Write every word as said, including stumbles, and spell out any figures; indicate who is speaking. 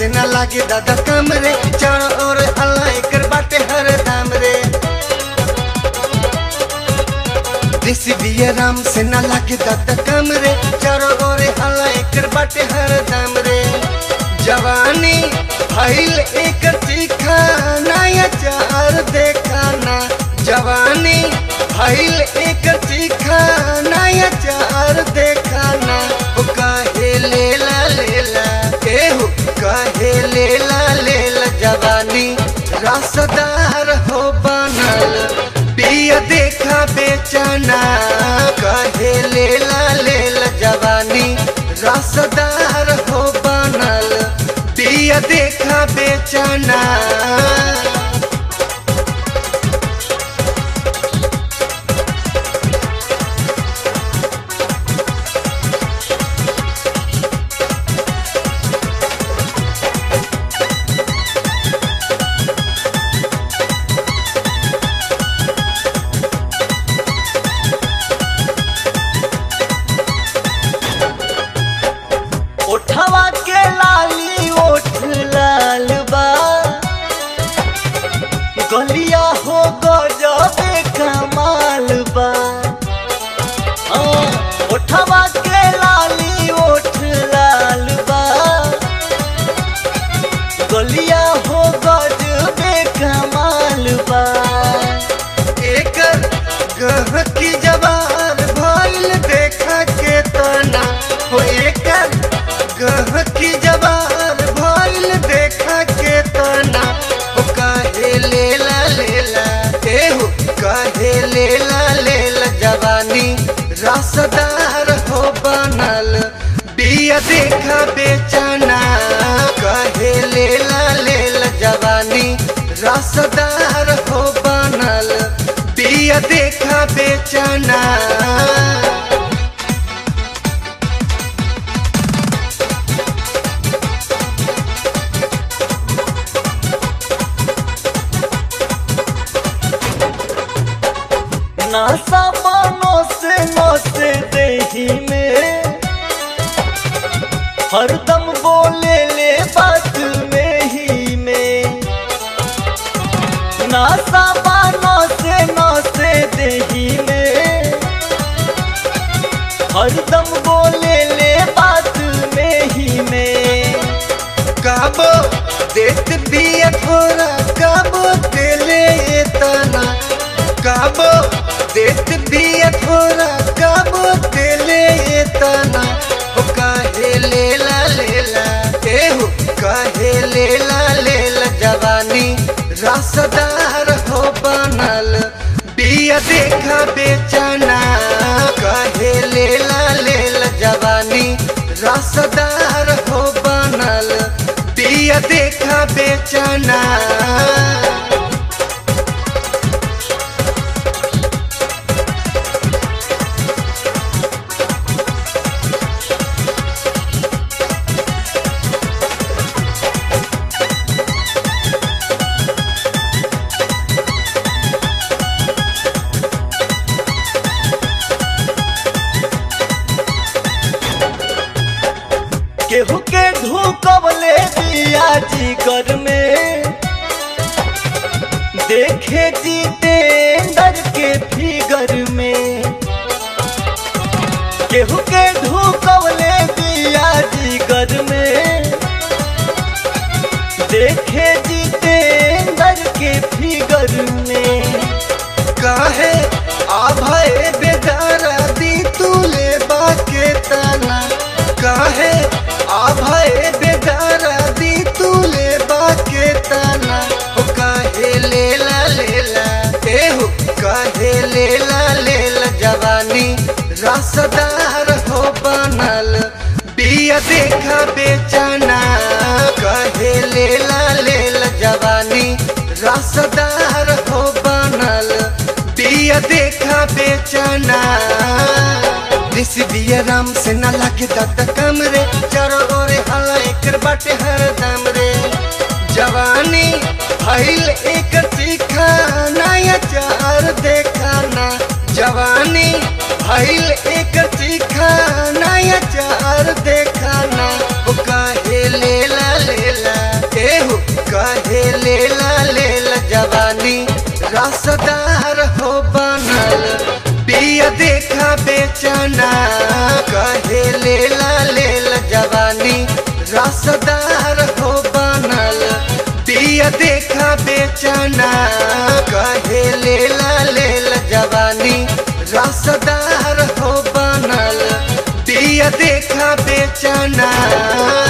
Speaker 1: से न लागे दादा कम रे, चारों ओर हल्ला एकर बाटे हर दाम रे। देसी बिया राम से न लागे दादा कम रे, चारों ओर हल्ला एकर बाटे हर दाम रे। जवानी भइल एकर तीखा नया चार देखाना, जवानी भइल एकर तीखा नया चार देखाना। ओ काहे लेला लेला केहू काहे लेला लेला, जवानी रसदार हो बनल पिया देखा बेचना। काहे लेला लेला, जवानी रसदार हो बनल पिया देखा बेचना।
Speaker 2: ओठवा के लाली ओठ लाल बा, गलिया हो गजबे कमाल बा। ओठवा के लाली ओठ लाल बा, गलिया हो गजबे कमाल बा।
Speaker 1: एकर गहकी जवान भइल देखा के तना हो, एकर गहकी जवान भइल देखा के तना। ओ काहे लेला लेला केहू काहे लेला लेला, जवानी रसदार हो बनल बिया देखा बेचना। काहे लेला लेला, जवानी रसदार हो बनल बिया देखा बेचना।
Speaker 2: नासा मानो से नौसे देही में, हरदम बोले ले बात में ही में। नासा मानो से नौसे देही में, हरदम बोले ले बात में ही में।
Speaker 1: काबो देत बिया थोड़ा काबो देले तना, काबो देत बिया थोड़ा काबो देले तना। ओ काहे लेला लेला केहू काहे लेला लेला, जवानी रसदार हो बनल बिया देखा बेचना। काहे लेला लेला, जवानी रसदार हो बनल बिया देखा बेचना।
Speaker 2: केहू के ढूकवले दिया जिगर में, देखे जितेंद्र के फिगर में। केहू के ढूकवले दिया जिगर में, देखे जितेंद्र के फिगर में।
Speaker 1: काहे आभय बेदारा दी तूले बाके तना, काहे आभय बेदारा दी तूले बाके तना। ओ काहे लेला लेला केहू काहे लेला लेला, जवानी रसदार हो बनल बिया देखा बेचना। काहे लेला लेला, जवानी रसदार हो बनल बिया देखा बेचना। देसी बिया राम से न लागे दादा कम रे, चारों ओर हल्ला एकर बाटे हर दाम रे। जवानी भइल एकर तीखा नया चार देखाना, जवानी भइल एकर तीखा नया चार देखाना। ओ काहे लेला लेला रसदार हो बनल पिया देखा बेचना कहे लेला लेल जवानी रसदार हो बनल पिया देखा बेचना कहे लेला लेल जवानी रसदार हो बनल पिया देखा बेचना।